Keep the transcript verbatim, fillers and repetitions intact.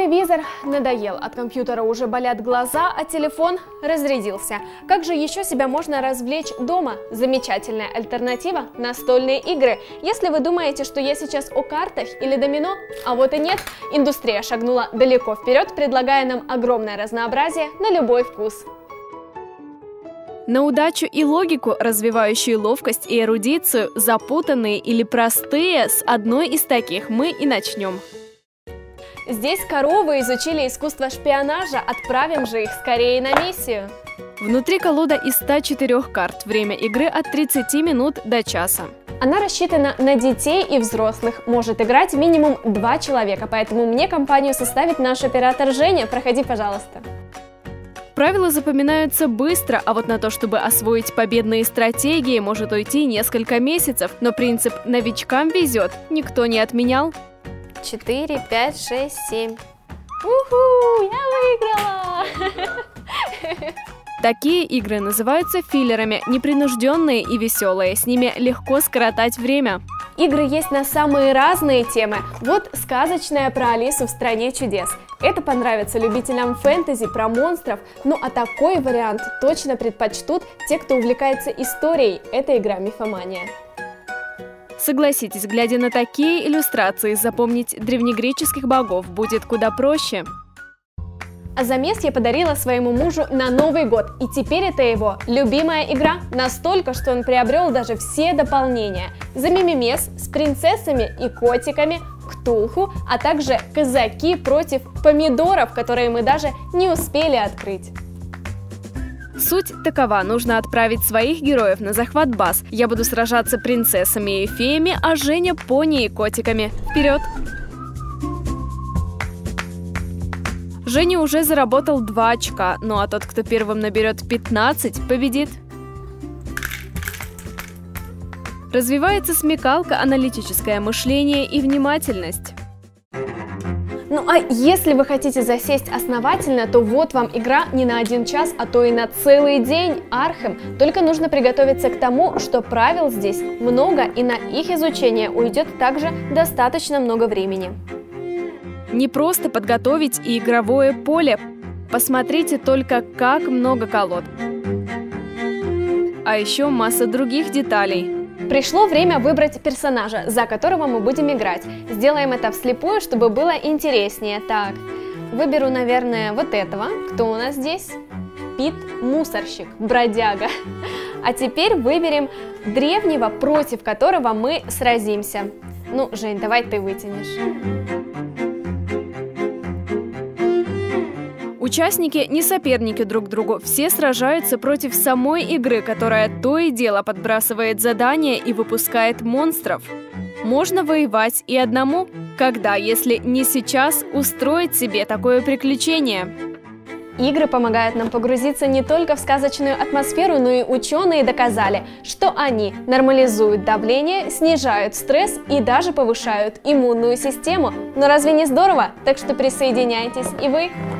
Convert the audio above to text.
Телевизор надоел, от компьютера уже болят глаза, а телефон разрядился. Как же еще себя можно развлечь дома? Замечательная альтернатива – настольные игры. Если вы думаете, что я сейчас о картах или домино, а вот и нет, индустрия шагнула далеко вперед, предлагая нам огромное разнообразие на любой вкус. На удачу и логику, развивающие ловкость и эрудицию, запутанные или простые, с одной из таких мы и начнем. Здесь коровы изучили искусство шпионажа, отправим же их скорее на миссию. Внутри колода из ста четырёх карт, время игры от тридцати минут до часа. Она рассчитана на детей и взрослых, может играть минимум два человека, поэтому мне компанию составит наш оператор Женя. Проходи, пожалуйста. Правила запоминаются быстро, а вот на то, чтобы освоить победные стратегии, может уйти несколько месяцев, но принцип «новичкам везет» никто не отменял. четыре, пять, шесть, семь. Уху, я выиграла! Такие игры называются филлерами, непринужденные и веселые, с ними легко скоротать время. Игры есть на самые разные темы. Вот сказочная про Алису в стране чудес. Это понравится любителям фэнтези про монстров, ну а такой вариант точно предпочтут те, кто увлекается историей. Это игра «Мифомания». Согласитесь, глядя на такие иллюстрации, запомнить древнегреческих богов будет куда проще. А замес я подарила своему мужу на Новый год, и теперь это его любимая игра, настолько, что он приобрел даже все дополнения. За Мимимес с принцессами и котиками, Ктулху, а также казаки против помидоров, которые мы даже не успели открыть. Суть такова: нужно отправить своих героев на захват баз. Я буду сражаться принцессами и феями, а Женя пони и котиками. Вперед! Женя уже заработал два очка, ну а тот, кто первым наберет пятнадцать, победит. Развивается смекалка, аналитическое мышление и внимательность. Ну а если вы хотите засесть основательно, то вот вам игра не на один час, а то и на целый день. Архем. Только нужно приготовиться к тому, что правил здесь много, и на их изучение уйдет также достаточно много времени. Не просто подготовить и игровое поле. Посмотрите только, как много колод. А еще масса других деталей. Пришло время выбрать персонажа, за которого мы будем играть. Сделаем это вслепую, чтобы было интереснее. Так, выберу, наверное, вот этого. Кто у нас здесь? Пит Мусорщик, бродяга. А теперь выберем древнего, против которого мы сразимся. Ну, Жень, давай ты вытянешь. Участники не соперники друг другу, все сражаются против самой игры, которая то и дело подбрасывает задания и выпускает монстров. Можно воевать и одному, когда, если не сейчас, устроить себе такое приключение. Игры помогают нам погрузиться не только в сказочную атмосферу, но и ученые доказали, что они нормализуют давление, снижают стресс и даже повышают иммунную систему. Но разве не здорово? Так что присоединяйтесь и вы!